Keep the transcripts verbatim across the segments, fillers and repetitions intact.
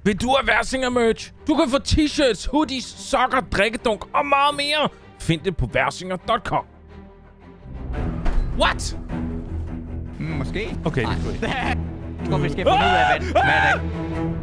Vil du have Versinger merch? Du kan få t-shirts, hoodies, sokker, drikkedunk og meget mere. Find det på versinger punktum com. What? Mm, måske. Okay. Nej. Jeg tror, vi skal finde ud af, hvad, hvad er det?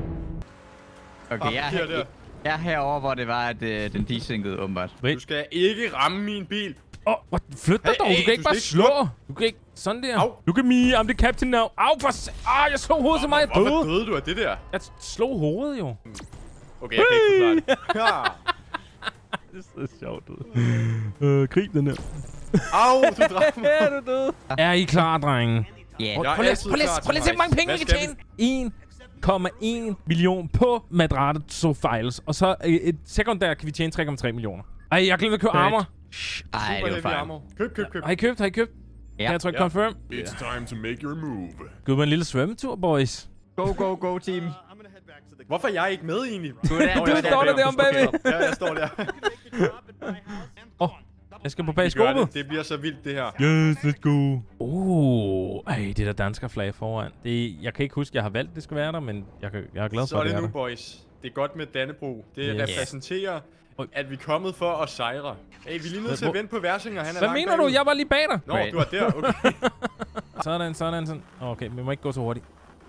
Okay, jeg, jeg, jeg er herovre, hvor det var, at øh, den desænkede åbenbart. Du skal ikke ramme min bil. Åh, oh, flyt dig hey, dog. Du hey, kan ikke du bare ikke slå. Du kan ikke... Sådan der. Au. Look at me, I'm the captain now. Au, for s... Ah, jeg slog hovedet så meget, jeg Hvorfor døde. døde du af det der? Jeg slog hovedet, jo. Okay, jeg kan ikke forklare det. Ja. Det ser sjovt ud. Øh, grib den her. Au, du dræbte mig. Ja, du døde. Er I klar, drenge? Ja. Jeg er Prøv lige altid prøv lige- klar prøv lige at til se, hvor mange penge vi hejs. kan Hvad tjene. en komma en million på Madrato Files. Og så øh, et sekundær kan vi tjene tre komma tre millioner. Ej, jeg glemte at købe armor. Shh. Ej, Super det var heavy fejl. armor. Køb, køb, køb. Har I købt? Har I købt? Ja. Kan jeg trykke Ja. confirm? It's time to make your move. Gå på en lille svømmetur, boys. Go, go, go, team. Hvorfor er jeg ikke med egentlig? Du er der, Nå, du jeg er står der der. derom bagved. Ja, jeg står der. Åh, oh, jeg skal på Vi gør periskopet. det. Det bliver så vildt, det her. Yes, let's go. Oh, ej, det der dansker flag foran. Det, jeg kan ikke huske, jeg har valgt, det skal være der, men jeg, kan, jeg er glad Så for, er at det det er nu, der. boys. Det er godt med Dannebro. Det Yes. repræsenterer, Oj. at vi er kommet for at sejre. Hey, vi er lige nødt til Hvor- at vente på Versinger. Han er Hvad langt mener du? bagud. Jeg var lige bag dig. Nå, Right. du er der. Okay. Sådan, sådan, sådan. Okay, vi må ikke gå så hurtigt.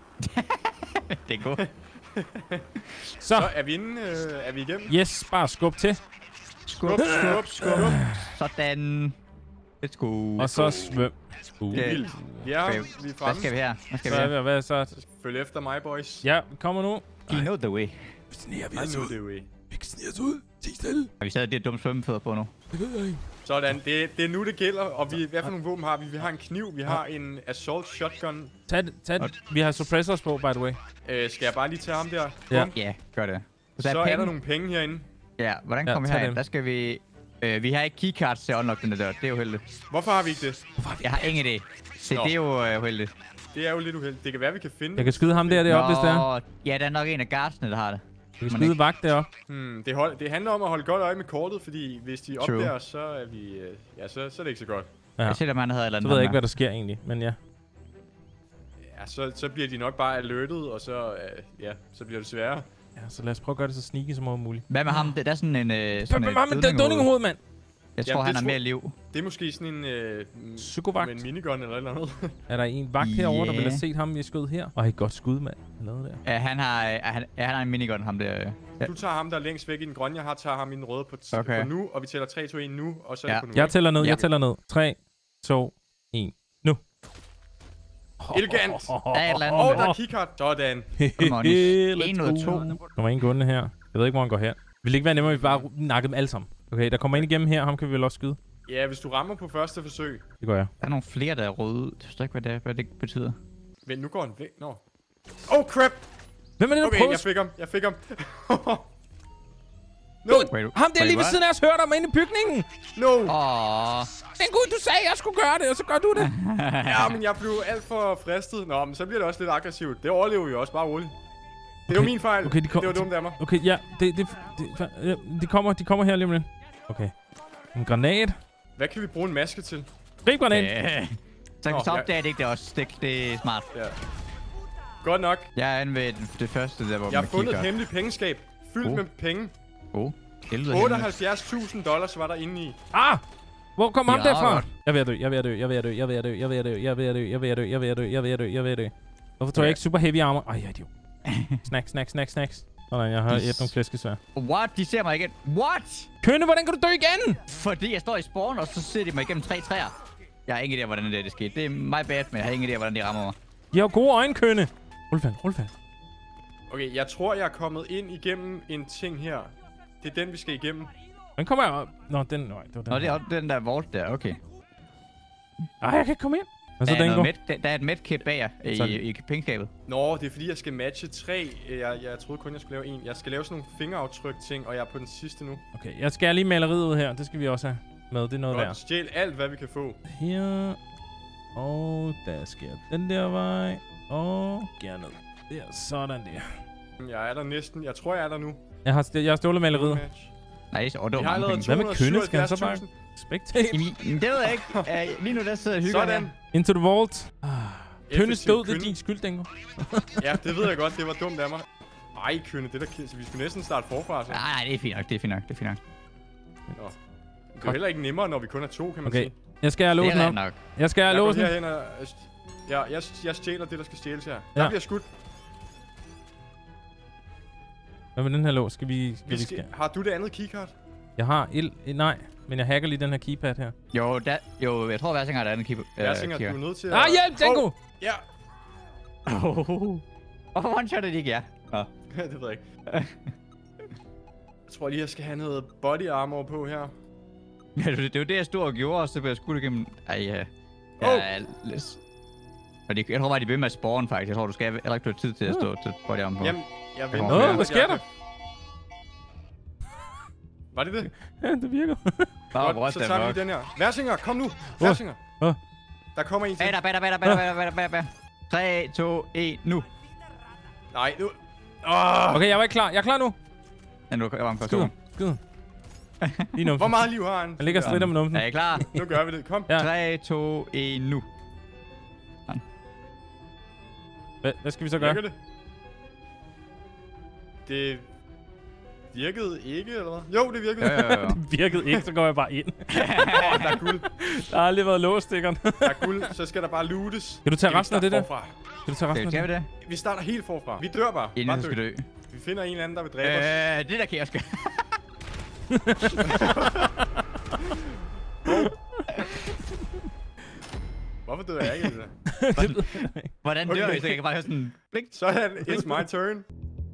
Det er godt. Så, Så er vi inde. Øh, er vi igennem? yes, bare skub til. Skub, skub, skub. Sådan. Let's go. Og så svøm. Uh. Det- Vildt. Ja, Okay. vi er Hvad fremme. skal vi her? Hvad skal Så vi er her? vi, hvad så? Følg efter mig, boys. Ja, kommer nu. You know the way. Vi sniger vi I know the way. Vi kan snige os ud. Ti stille. Har vi stadig de her dumme svømmefødder på nu? Det ved jeg ikke. Sådan, det, det er nu, det gælder. Og vi, hvad for nogle våben har vi? Vi har en kniv, vi har en assault shotgun. Tag det, tag det. Vi har suppressors på, by the way. Øh, skal jeg bare lige tage ham der? Ja. Bum. Ja, gør det. Så er penge. der nogle penge herinde. Ja, hvordan Ja, kommer vi tag herind? dem. Der skal vi... Øh, vi har ikke keycards til at unlock den der dør. Det er jo heldigt. Hvorfor har vi ikke det? Jeg har ingen idé. Se, Nå. det er jo øh, heldigt. Det er jo lidt uheldigt. Det kan være, vi kan finde Jeg kan skyde ham der deroppe, hvis det er. Nå, ja, der er nok en af guardsene, der har det. Jeg kan Men skyde ikke. vagt deroppe. Hmm, det, hold, det handler om at holde godt øje med kortet, fordi hvis de True. opdager os, så er vi... Øh, ja, så, så er det ikke så godt. Ja. Jeg ser, at man havde et eller Så andet. ved jeg ikke, ham hvad der sker egentlig, men ja. Ja, så, så bliver de nok bare alerted, og så, øh, ja, så bliver det sværere. Ja, så lad os prøve at gøre det så sneaky som overhovedet muligt. Hvad med ham? Det, der er sådan en... Øh, sådan Hvad med et det dødningehoved, mand? Jeg tror, Jamen, han det har tror- mere liv. Det er måske sådan en... Øh, mm, Psykovagt. med en minigun eller et eller andet. Er der en vagt herovre, der Ja. ville have set ham, vi skød her? Og et godt skud, mand. Han lavede der. Ja, han har, øh, han, ja, han har en minigun, ham der. øh. Ja. Du tager ham, der er længst væk i den grønne. Jeg har taget ham i den røde på, t- Okay. på nu, og vi tæller tre, to, et nu, og så er Ja. det på nu. Jeg ikke? tæller ned, Ja. jeg tæller ned. tre, to, et, nu. Elegant! Der er et eller andet. Og med- der er keycard. Sådan. Come on, Let's en ud af to. go. Der kommer en gående her. Jeg ved ikke, hvor han går her. Vil det ikke være nemmere, at vi bare nakker dem alle sammen? Okay, der kommer en igennem her. Ham kan vi vel også skyde. Ja, hvis du rammer på første forsøg. Det gør jeg. Der er nogle flere, der er røde. Jeg forstår ikke, hvad det, hvad det betyder. Vent, nu går han væk. Nå. Oh, crap! Hvem er det, der Okay, prøver? jeg fik ham. Jeg fik ham. No. Wait, Ham der wait, lige ved what? siden af os hører dig med inde i bygningen. No! Åh. Men gud, du sagde, at jeg skulle gøre det, og så gør du det. Ja, men jeg blev alt for fristet. Nå, men så bliver det også lidt aggressivt. Det overlever vi jo også, bare roligt. Det er jo min fejl. Okay, de kom- det var dumt af mig. Okay, ja, det, det, det, ja, de kommer, de kommer her lige om lidt. Okay. En granat. Hvad kan vi bruge en maske til? Grib granat. Ja. Så Nå, så ja. opdager det ikke det også. Det, det er smart. Ja. Godt nok. Jeg er inde ved det, det første, der hvor Jeg har man fundet et kigger. hemmeligt pengeskab. Fyldt Oh. med penge. Oh. Helvede hemmeligt. otteoghalvfjerds tusind dollars var der inde i. Ah! Hvor kom ham Ja, derfra? godt. Jeg er ved at dø, jeg er ved at dø, jeg er ved at dø, jeg er ved at dø, jeg er ved at dø, jeg er ved at dø, jeg er ved at dø, jeg er ved at dø, jeg er ved at dø, jeg er ved at dø. Hvorfor tog jeg ikke super heavy armor? Ej, jeg er idiot. Snack, snack, snack, snacks. Sådan, jeg har et nogle flæskesvær. What? De ser mig igen. What? Kønne, hvordan kan du dø igen? Fordi jeg står i spawn, og så ser de mig igennem tre træer. Jeg har ingen idé, hvordan det, det skete. Det er my bad, men jeg har ingen idé, hvordan de rammer mig. De har gode øjne, Kønne. Rul fast, rul fast. Okay, jeg tror, jeg er kommet ind igennem en ting her. Det er den, vi skal igennem. Den kommer jeg op. Nå, den, nej, det var den. Nå, det er også den der vault der, okay. Ej, jeg kan ikke komme ind. Og så Der er, den noget går. med, der, der er et medkit bag jer i, Sådan. i pengeskabet. Nå, det er fordi, jeg skal matche tre. Jeg, jeg troede kun, jeg skulle lave en. Jeg skal lave sådan nogle fingeraftryk-ting, og jeg er på den sidste nu. Okay, jeg skal lige maleriet ud her. Det skal vi også have med. Det er noget værd. Godt, stjæl alt, hvad vi kan få. Her. Og der skal den der vej. Og gerne ned. Der, sådan der. Jeg er der næsten. Jeg tror, jeg er der nu. Jeg har, st- jeg har stjålet maleriet. Match. Nej, så, oh, det Vi var har mange allerede penge. Hvad med Kønne? Skal han så bare tohundrede og syvoghalvfjerds tusind? spectate? Jamen, jamen, det ved jeg ikke. Uh, lige nu der sidder jeg og hygger Sådan. her. Into the vault. Ah. Kønnes Effektiv død, det er Kønne. din skyld, Dingo. Ja, det ved jeg godt. Det var dumt af mig. Ej, Kønne, det der så vi skulle næsten starte forfra, så. Nej, nej, det er fint nok, det er fint nok, det er fint nok. Nå. Det er heller ikke nemmere, når vi kun er to, kan man Okay. sige. Jeg skal have låsen op. nok. Jeg skal have Jeg går låsen. herhen og... Ja, jeg, jeg stjæler det, der skal stjæles her. Ja. Der bliver skudt. Hvad med den her lås? Skal vi... Skal Vi vi skal, skal... har du det andet keycard? Jeg har el... Nej, men jeg hacker lige den her keypad her. Jo, da, jo, jeg tror, Versinger har et andet keeper. Versinger, du er nødt til at... Ah, hjælp, Django! Oh, ja. Hvorfor one-shotter de ikke jer? Nå. Det ved jeg ikke. Jeg tror lige, jeg skal have noget body armor på her. Ja, det, det var det, jeg stod og gjorde, og så blev jeg skudt igennem... Ej, ja. Oh. Ja, lidt... Og de, jeg tror bare, de bliver med at spawn, faktisk. Jeg tror, du skal heller ikke have tid til at stå til body armor på. Jamen, jeg venter. Åh, her. hvad sker der? Var det det? Ja, det virker. Bare Godt, så tager vi lige den her. Versinger, kom nu! Versinger! Åh. Der kommer en til. Bag dig, bag dig, bag dig, bag dig, bag dig, bag dig, bag dig. tre, to, et, nu. Nej, nu... Oh. Okay, jeg var ikke klar. Jeg er klar nu. Ja, nu er jeg på Skyd. to. Skyd. Lige nu. Hvor meget liv har han? Han ligger stritter med numsen. Er I klar? Nu gør vi det. Kom. Ja. tre, to, et, nu. Hvad, hvad skal vi så gøre? Virker det? Det... Virkede ikke, eller hvad? Jo, det virkede. Jo, jo, jo. Det virkede ikke, så går jeg bare ind. Åh, der er guld. Der har aldrig været låsstikkeren. Der er guld, så skal der bare lootes. Kan du tage Skal vi resten af det der? starte forfra? Kan du tage resten af Skal vi det? det? Vi starter helt forfra. Vi dør bare. Inden Bare du skal dø. Vi finder en eller anden, der vil dræbe os. Øh, det der kan jeg skal. Hvorfor dør jeg ikke i det der? Hvordan dør Okay. vi, så jeg kan bare høre sådan... Blik. Sådan, it's my turn.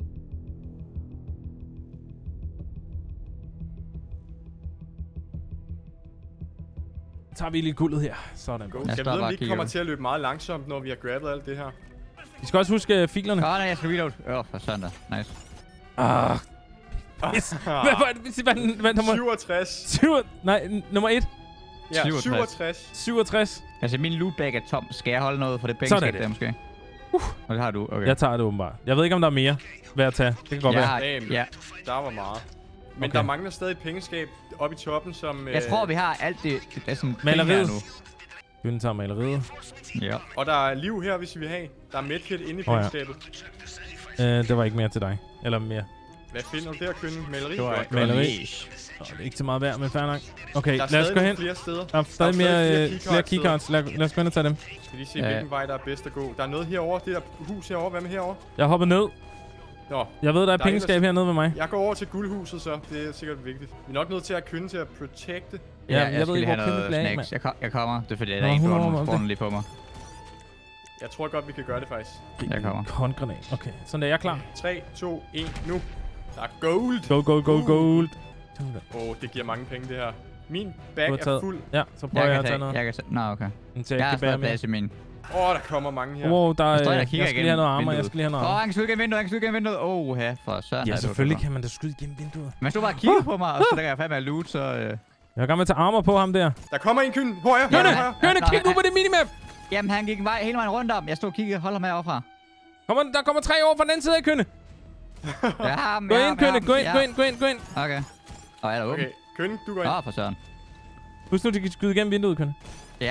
Så tager vi lige guldet her. Sådan. Go. Jeg Skal vi står vide, bare om og vi ikke kigger kommer ud. til at løbe meget langsomt, når vi har grabbet alt det her? Vi skal også huske uh, filerne. Åh, nej, jeg skal reload. Åh, oh, for sådan der. Nice. Ah. Yes. Hvad var det? Hvad, hvad, hvad nummer? syvogtres. syv. Nej, n- nummer et. Ja, syvogtres. syvogtres. syvogtres. Altså, min lootbag er tom. Skal jeg holde noget for det pengeskab Sådan. der, måske? Uh. Og det har du, okay. Jeg tager det åbenbart. Jeg ved ikke, om der er mere værd at tage. Det kan godt jeg være. har, Damn. ja. Der var meget. Men Okay. der mangler stadig et pengeskab oppe i toppen, som... Jeg øh, tror, vi har alt det, det er sådan Maleriet. nu. Kvinden tager maleriet. Ja. Og der er liv her, hvis vi vil have. Der er medkit inde i Åh, ja. pengeskabet. Uh, det var ikke mere til dig. Eller mere. Hvad finder du der, Kønne? Maleri? Det var Godt. Maleri. Oh, det er ikke så meget værd, men fair nok. Okay, Der er lad os stadig gå nogle hen. flere steder. Der er stadig mere flere øh, flere keycards keycards. Lad, lad os gå hen og tage dem. Skal lige se, Ja. hvilken vej der er bedst at gå. Der er noget herovre. Det der hus herovre. Hvad med herovre? Jeg hopper ned. Nå, Jeg ved, der er Der er pengeskab ellers- hernede ved mig. jeg går over til guldhuset så. Det er sikkert vigtigt. Vi er nok nødt til at kynde til at protecte. Ja, Ja, jeg jeg, ved skal ikke, lige hvor have Kenneth noget bliver af, snacks. Jeg, kom, jeg kommer. Det er fordi, der Nå, er en, hun der kommer. spawner lige på mig. Jeg tror godt, vi kan gøre det faktisk. Jeg kommer. Håndgranat. Okay, sådan der. Jeg er klar. tre, to, et, nu. Der er gold. Go, go, go, Uh. gold. Åh, oh, det giver mange penge, det her. Min bag Du har er taget- fuld. Ja, så prøver jeg, Jeg at kan tage tage, noget. jeg kan tage, nå okay. Den til, Jeg jeg har kan bære stadig med. plads i min. Åh, oh, der kommer mange her. Wow, der er... Jeg står der og Jeg kigger skal lige igennem have noget armor. Jeg vinduet. skal lige have noget Åh, armor. han kan skyde gennem vinduet, han kan skyde gennem vinduet. Åh, ja, for søren. Ja, er det selvfølgelig utroligt. kan man da skyde igennem vinduet. Man stod bare og kiggede på mig, og så der kan jeg fandme at loot, så... Øh... Jeg er i gang med at tage armor på ham der. Der kommer en kyn. Højre, højre, Hønne! højre. Hønne, Nej, kig nu nej. på det minimap! Jamen, han gik en vej hele vejen rundt om. Jeg stod og kiggede, hold ham herovre fra. Kommer, der kommer tre over fra den anden side af Kønne. Jeg har ham, Gå jeg har ind, ham, Kønne. Gå ind, ja. gå ind, gå ind, gå ind. Okay. Og er der åben? Okay, kyn, du går ind. Åh, for søren. Husk nu, de kan skyde igennem vinduet, Kønne. Ja.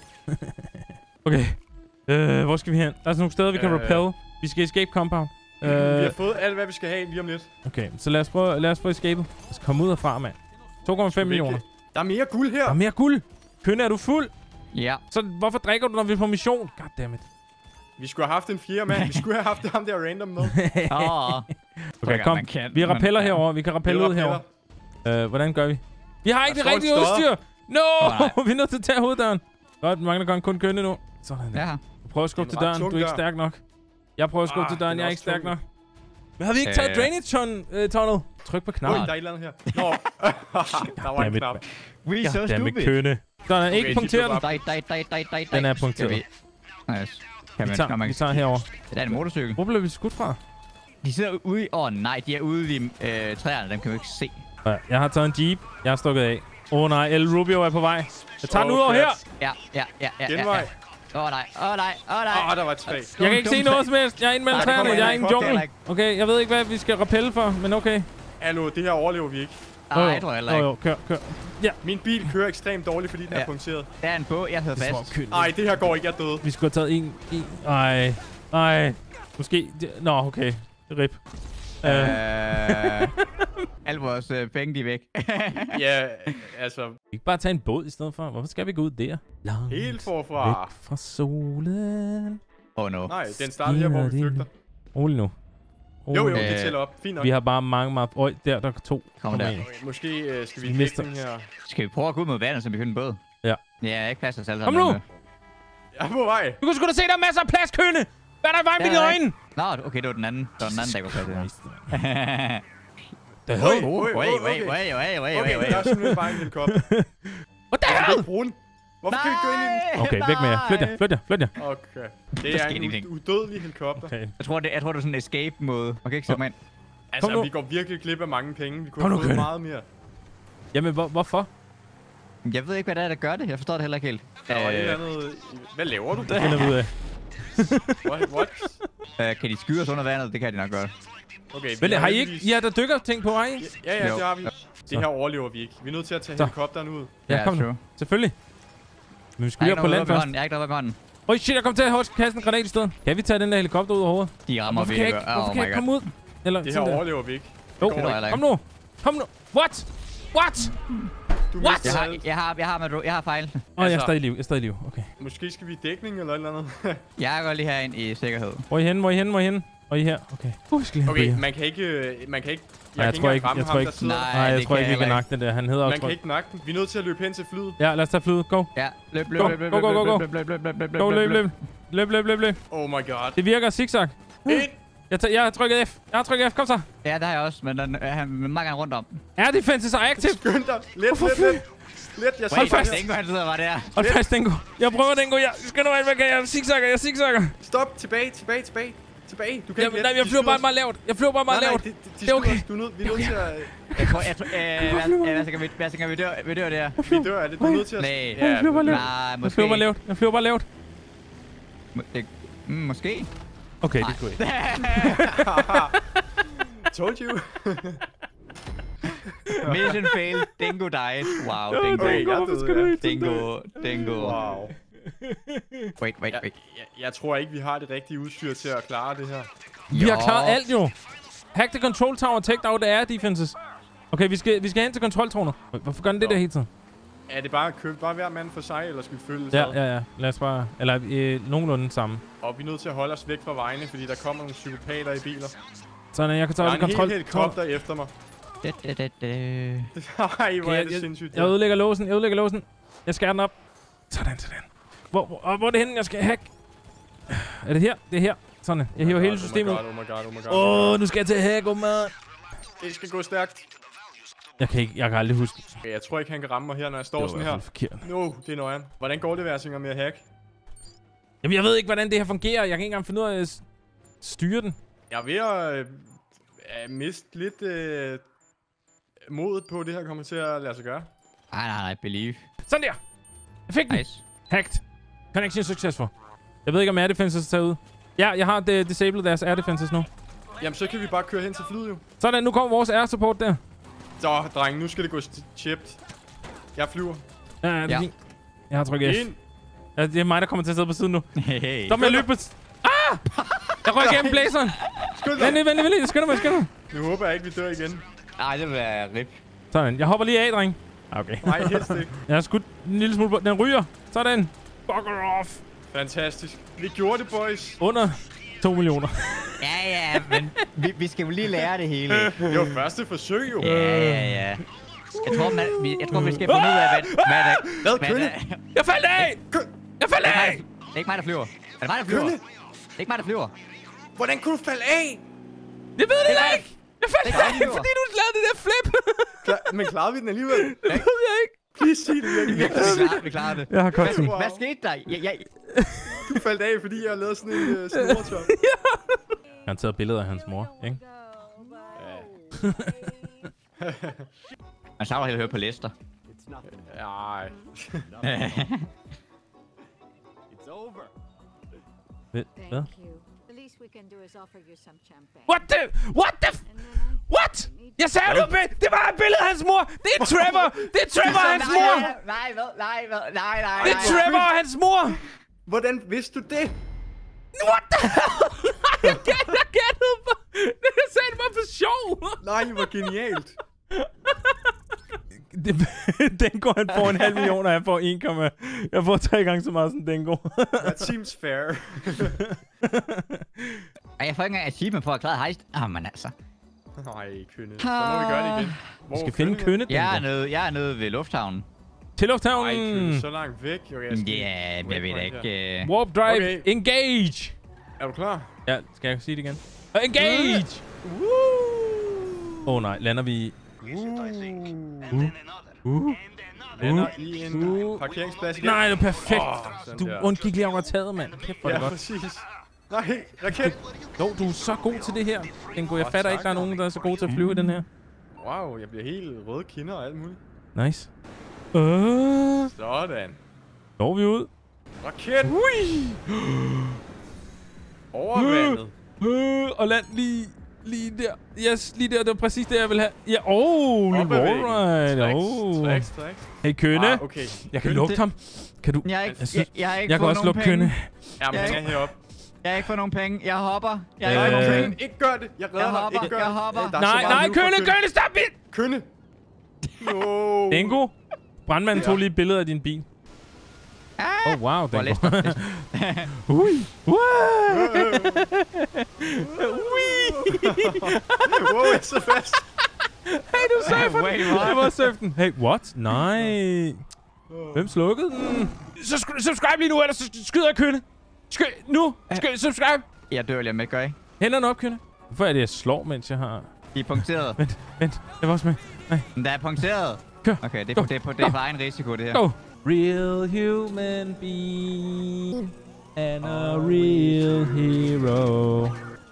Okay. Øh, hvor skal vi hen? Der er sådan nogle steder, vi kan Øh. repel. Vi skal escape compound. Vi har Øh, fået alt, hvad vi skal have lige om lidt. okay, så lad os, prøve, lad os få escapet. Lad os komme ud herfra, mand. to komma fem millioner. Der er mere guld her. Der er mere guld. Kønne, er du fuld? Ja. Så hvorfor drikker du, når vi er på mission? Goddammit. Vi skulle have haft en fire mand. Vi skulle have haft ham der random med. Åh. Okay, kom. Man kan, Vi rappeller men- herover. Vi kan rappelle ud herover. Øh, hvordan gør vi? Vi har ikke Der det står rigtige en stodder. udstyr! No! Åh, vi er nødt til at tage hoveddøren. Godt, vi mangler kun kun Kønne nu. Sådan der. Ja. Du prøver at skubbe Det til er en døren. ret Du er ikke tung dør. stærk nok. Jeg prøver at skubbe Ah, til døren. den er Jeg er også ikke stærk tung. nok. Men har vi ikke taget Øh. drainage tun, øh, tunnel? Tryk på Oj, knappen. der er et eller andet her. Nå. der var en Dammit, knap. We so Goddammit, stupid. Kønne. Sådan, Okay, ikke de punktere blev den. Dej, dej, dej, dej, dej, dej. Den er Skal punkteret. vi- Nice. Kan Vi man, tager, når man, vi tager herover. det er en motorcykel. Hvor blev vi skudt fra? De sidder ude i... Åh oh, nej, de er ude i øh, træerne. Dem kan vi ikke se. Ja, jeg har taget en jeep. Jeg har stukket af. Åh oh, nej, El Rubio er på vej. Jeg tager den Åh, ud over her. plat. Ja, ja, ja, ja. ja, Genvej. ja. Åh oh, nej, åh oh, nej, åh oh, nej. Åh, der var et træ. Jeg kan ikke se noget som helst. Jeg er inde mellem Nej, det træerne. kommer Jeg er i ikke. en Det kommer jungle. ikke. Okay, jeg ved ikke, hvad vi skal rappelle for, men okay. Hallo, det her overlever vi ikke. Nej, jeg tror heller Jo, ikke. jo, kør, kør. Min bil kører ekstremt dårligt, fordi den er Ja. punkteret. Der er en bog, jeg hedder fast. Ej, det her går ikke. Jeg er død. Vi skulle have taget en... en. Ej. Ej. Måske... det- Nå, okay. Rip. Øh, alle vores øh, penge, de er væk. Ja, altså... Vi kan bare tage en båd i stedet for. Hvorfor skal vi gå ud der? Langt Helt forfra. væk fra solen. Oh no. Nej, den starter her, hvor vi flygter. Rolig nu. Jo, jo, Rolig. det Øh, tæller op. Fint nok. Vi har bare mange, meget... Øj, der, der er to. Kom der. ind. Okay, måske øh, skal vi Vi i mister- dækning her. Skal vi prøve at gå ud mod vandet, så vi finder en båd? Ja. Ja, ikke plads os alle Kom sammen. nu! Jeg er på vej. Du kan sgu da se, der er masser af plads, kønne! Hvad er der i vejen med Ja, dine ja. øjne? Nå, okay, det var den anden. Det var den anden, der kunne tage det. The Oj, hell? oj, Wait, wait, okay. wait, wait, wait, Okay, wait, der er wait. simpelthen bare en helikopter. What the Jeg kan hell? ikke bruge den. Hvorfor kan vi ikke gå ind i den? Okay, væk med jer. Flyt jer, flyt jer, flyt jer. Okay. Det Der er sker en ingenting. u- udødelig helikopter. Okay. Jeg tror, det, jeg tror, det er sådan en escape-måde. Okay, ikke sætte mig ind. Altså, Kom nu. vi går virkelig glip af mange penge. Vi kunne Kom have nu, fået Kønne. meget mere. Jamen, hvor, hvorfor? Jeg ved ikke, hvad det er, der gør det. Jeg forstår det heller ikke helt. Der var et eller Øh, andet... Hvad laver du? Det finder vi ud af. What? What? øh, kan de skyde os under vandet? Det kan de nok godt. Okay, vi Men har I ikke... heldigvis- Ja, der dykker ting på vej, ikke? Ja, ja, Jo. det har vi. Så. Det her overlever vi ikke. Vi er nødt til at tage Så. helikopteren ud. Ja, kom nu. true. Selvfølgelig. Men vi skal Jeg lige er op på ikke land noget med først. hånden. Jeg er ikke noget med hånden. Øj, shit, jeg kom til at holde kaste en granat i stedet. Kan vi tage den der helikopter ud overhovedet? De rammer Hvorfor kan jeg virkelig ikke, godt. hvorfor Oh kan jeg my ikke god. komme ud? Eller Det her sådan der. overlever vi ikke. Jo, Det tror jeg heller kom ikke. nu. Kom nu. What? What? Du What? mistede Jeg har, alt. jeg har, jeg har, med, jeg har fejl. Åh, jeg er Altså- stadig i liv. Jeg er stadig i liv. Okay. Måske skal vi i dækning eller et eller andet. Jeg går lige herind i sikkerhed. Hvor er I henne? Hvor er I henne? Hvor er I henne? Og I her? Okay. Uh, vi skal lige hen på Okay, jer. man kan ikke... øh, Man kan ikke... Nej, jeg kan tror engang ikke- ramme jeg tror ham, ikke- der sidder. Nej. Nej, jeg det tror kan ikke, vi jeg kan heller nakke den der. Han hedder Man også... kan ikke nakke den. Vi er nødt til at løbe hen til flyet. Ja, lad os tage flyet. Go. Ja, løb, løb, Go, løb, løb, go, go, go, go. løb, løb, løb, løb, løb, løb, Go, løb, løb. løb. Løb, løb, løb, løb. Oh my god. Det virker zigzag. Ind! Jeg, tager, jeg har trykket F. Jeg har trykket F. Kom så. Ja, det har jeg også, men den er han mange gange rundt om. Air defenses are active. Skynd dig. Let, Hvorfor let, fly? let. Let, jeg Hold siger fast. bare- Dengo, han sidder bare der. Hold fast, Dingo. Jeg prøver, Dingo. Jeg skal nu hvad kan jeg? Zigzagger, jeg zigzagger. Stop. Tilbage, tilbage, tilbage. Tilbage. Du kan Jeg, ikke nej, lette. jeg De flyver skyder bare os. meget lavt. Jeg flyver bare meget Nej, nej, lavt. de, de, de Det er okay. skyder os. Du er nødt, vi er nødt til at... Jeg tror, jeg tror, øh, hvad, hvad tænker vi, hvad tænker vi dør, vi dør der? Vi dør af det. Du er nødt til at... Nej. Jeg flyver bare lavt. Nej, Jeg måske. flyver bare lavt. Jeg flyver bare lavt. Må- det- Mm, måske. Okay, det skulle ikke. Told you. Mission failed. Dingo died. Wow, Dingo. Okay, jeg hvorfor døde, skal du ja. helt sådan der? Dingo, Dingo. Wow. Wait, wait, Jeg, wait. jeg, jeg tror ikke, vi har det rigtige udstyr til at klare det her. Vi har Jo. klaret alt jo. Hack the control tower, take out the air defenses. Okay, vi skal, vi skal hen til kontroltårnet. Hvorfor gør den det Nå. der hele tiden? Er det bare at købe bare hver mand for sig, eller skal vi følge Ja, ja, ja. Lad os bare... Eller øh, nogenlunde sammen. Og vi er nødt til at holde os væk fra vejene, fordi der kommer nogle psykopater i biler. Sådan, jeg kan tage Der er også en hel kontrol... helikopter efter mig. Da, da, da, da. Ej, hvor Okay, er jeg, det jeg, sindssygt. jeg udlægger låsen, jeg udlægger låsen. Jeg skærer den op. Sådan, sådan. Hvor, hvor, hvor er det henne, jeg skal hack? Er det her? Det er her. Sådan, jeg hiver hele systemet. Oh my god, oh my god, oh my god. Åh, oh, nu skal jeg til at hack, oh man. Det skal gå stærkt. Jeg kan ikke, jeg kan aldrig huske. Okay, jeg tror ikke, han kan ramme mig her, når jeg står Det var sådan i her. hvert fald forkert. No, det er nøjeren. Hvordan går det, Versinger, med at hack? Jamen, jeg ved ikke, hvordan det her fungerer. Jeg kan ikke engang finde ud af at s- styre den. Jeg er ved at øh, øh, miste lidt øh, modet på, at det her kommer til at lade sig gøre. Nej, nej, nej, believe. Sådan der. Jeg fik den. Nice. Hacked. Connection successful. Jeg ved ikke, om air defenses er taget ud. Ja, jeg har det disabled deres air defenses nu. Jamen, så kan vi bare køre hen til flyet, jo. Sådan, nu kommer vores air support der. Så, dreng, nu skal det gå st- chipped. Jeg flyver. Ja, ja, det er Ja. fint. Jeg har trykket F. Ind. Ja, det er mig, der kommer til at sidde på siden nu. Hey. Så må jeg løbe på... s- Ah! Jeg røg igennem blæseren. Skynd Vent dig. lige, vent lige, vent lige. Skynd mig, skynd mig. Nu håber jeg ikke, vi dør igen. Ej, det vil være rip. Sådan, jeg hopper lige af, dreng. Okay. Nej, helst ikke. Jeg har skudt en lille smule på... Den ryger. Sådan. Fuck off. Fantastisk. Vi gjorde det, boys. Under to millioner. Ja, ja, men vi, vi skal jo lige lære det hele. Det var første forsøg, jo. Ja, ja, ja. Jeg tror, man, vi, jeg tror, vi skal finde ud af, hvad, hvad er det? Hvad, Hvad Kønne? er det? Jeg faldt af! Jeg faldt Det er af! mig, der- det er ikke mig, der flyver. Er det mig, der flyver? Kønne? Det er ikke mig, der flyver. Hvordan kunne du falde af? Jeg ved det Det er mig. ikke! Jeg faldt Det er mig, der af, flyver. fordi du lavede det der flip! Klar, men klarede vi den alligevel? Det ved jeg ikke. Please sig det virkelig. Vi klarer, vi klarer det. Jeg har Hvad, Wow. hvad skete der? Jeg, jeg, Du faldt af, fordi jeg lavede sådan en uh, snortop. Han har taget billeder af hans mor, ikke? man savner helt at høre på Lester. Nej. Hvad? Hvad? Thank you. The least we can do is offer you some champagne. What the? What the? f- And then I What? Jeg sagde du be- Det var et billede af hans mor! Det er Trevor! Det er Trevor og hans mor! Nej, hvad? Nej, hvad? Nej, nej, Det er Trevor og hans mor! Hvordan vidste du det? What the hell? Nej, jeg gæt- jeg gættede på... Jeg sagde det bare for sjov. Nej, hvor genialt. Det, Dengo, han får en halv million, og jeg får en, jeg får tre gange så meget som Dengo. That seems fair. Ej, jeg får ikke engang achievement for at klare heist. Ah, men altså. Nej, kønne. Så må vi gøre det igen. Vi skal finde kønne, Dengo. Jeg er nede, jeg er nede ved lufthavnen. Til lufthavnen. Nej, kønne, så langt væk. Okay, jeg skal... Ja, yeah, jeg ved ikke. Uh... Warp drive, Okay. engage. Er du klar? Ja, skal jeg sige det igen? Uh, engage! Åh oh, nej, lander vi i... Uh. Uh. Lander i en Uh. parkeringsplads igen. Nej, det er perfekt. Sådan Du der. undgik lige over taget, mand. Kæft, hvor er det Ja, godt. præcis. Nej, raket. Jo, du er så god til det her. Dengo, jeg Åh, fatter tak, ikke, der er mand. nogen, der er så gode til at flyve i den her. Wow, jeg bliver helt røde kinder og alt muligt. Nice. Øh, Sådan. Står vi ud? Raket. Ui! Over vandet. Øh, og land lige, lige der. Yes, lige der. Det var præcis det, jeg ville have. Ja, oh, lige wallride. Oh. Tricks, tricks. Hey, kønne. Ah, okay. Jeg kan Kønne. lugte ham. Kan du? Jeg har ikke, Jeg synes- jeg, jeg har ikke Jeg kan fået også nogen lugte penge. kønne. Jamen, Jeg han er er heroppe. Jeg har ikke fået nogen penge. Jeg hopper. Jeg har Øh, ikke nogen Nej, penge. ikke gør det. Jeg redder Jeg dig. hopper, Ikke gør jeg det. hopper. Der er så Nej, meget nej, liv for kønne, kønne, stop it! Kønne. No. Dengo. Brandmanden tog lige et billede af din bil. Ah! Oh, wow, Hvor Dengo. læst Ui. Wow, jeg så fast. Hey, du surfer Wait, den. what? Jeg var surfe den. Hey, what? Nej. Hvem slukkede den? Så sk- subscribe lige nu, ellers så skyder jeg kønne. Sky nu. Sky subscribe. Jeg dør lige med, gør jeg? Hænderne op, kønne. Hvorfor er det, jeg slår, mens jeg har... De er punkteret. Vent, vent. Jeg var også med. Nej. Men der er punkteret. Kør. Okay, det er, Go. på, det er, på, det er for egen risiko, det her. Go. Real human being and a real hero.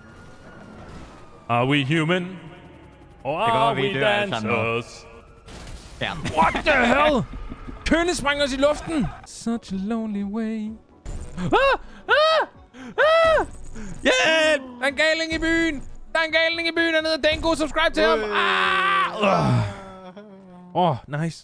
Are we human? Or Det går, are vi we dør alle sammen nu. dancers? Ja. What the hell? Kønne sprang os i luften. Such a lonely way. Ah! Ah! Ah! Hjælp! Der er en galning i byen. Der er en galning i byen dernede. Dengo, subscribe til ham. Ah! Åh, oh, nice.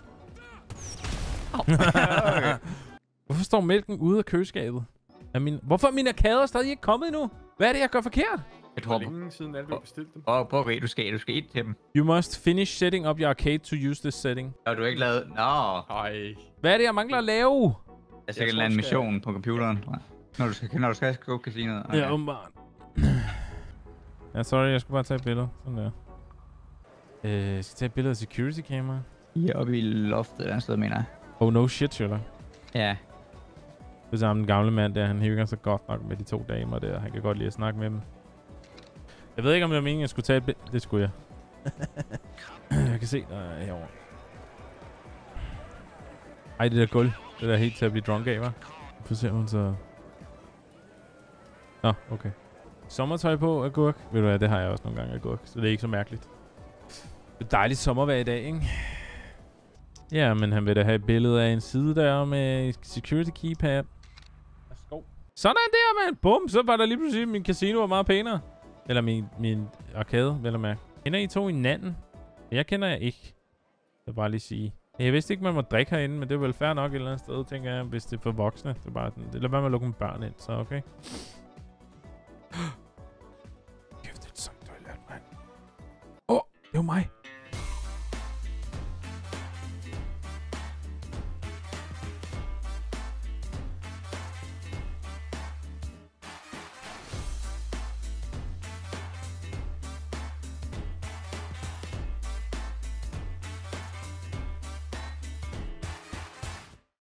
Hvorfor står mælken ude af køleskabet? Er min... Hvorfor er mine arkader stadig ikke kommet endnu? Hvad er det, jeg gør forkert? Jeg Hvor tror, længe siden er det, vi har bestilt dem? prøv, prøv at du skal, du skal ind til dem. You must finish setting up your arcade to use this setting. Og du har ikke lavet... Nå. Ej. Hvad er det, jeg mangler at lave? Der er sikkert en eller anden tror, skal- mission på computeren, tror jeg. Når du skal, når du skal gå casinoet. Okay. Ja, åbenbart. Ja, sorry, jeg skulle bare tage et billede. Sådan der. Øh, jeg skal tage et billede af security camera. I er oppe i loftet et andet sted, mener jeg. Oh no shit, Sherlock. Ja. Det er sammen den gamle mand der, han hygger sig godt nok med de to damer der. Han kan godt lide at snakke med dem. Jeg ved ikke, om det var meningen, jeg skulle tage et billede. Det skulle jeg. Jeg kan se, der er herovre. Ej, det der gulv. Det der er helt til at blive drunk af, hva'? Få se, om hun så... Nå, okay. Sommertøj på, agurk. Ved du hvad, det har jeg også nogle gange, agurk. Så det er ikke så mærkeligt. Det er dejligt sommervejr i dag, ikke? Ja, men han vil da have et billede af en side der med security keypad. Værsgo. Sådan der, mand. Bum, så var der lige pludselig, min casino var meget pænere. Eller min, min arcade, vel at mærke. Kender I to hinanden? Jeg kender jeg ikke. Jeg vil bare lige sige. Jeg vidste ikke, man må drikke herinde, men det er vel fair nok et eller andet sted, tænker jeg, hvis det er for voksne. Det er bare sådan, det lader være med at lukke med børn ind, så okay. Kæft, det er et sankt toilet, mand. Åh, oh, det var mig.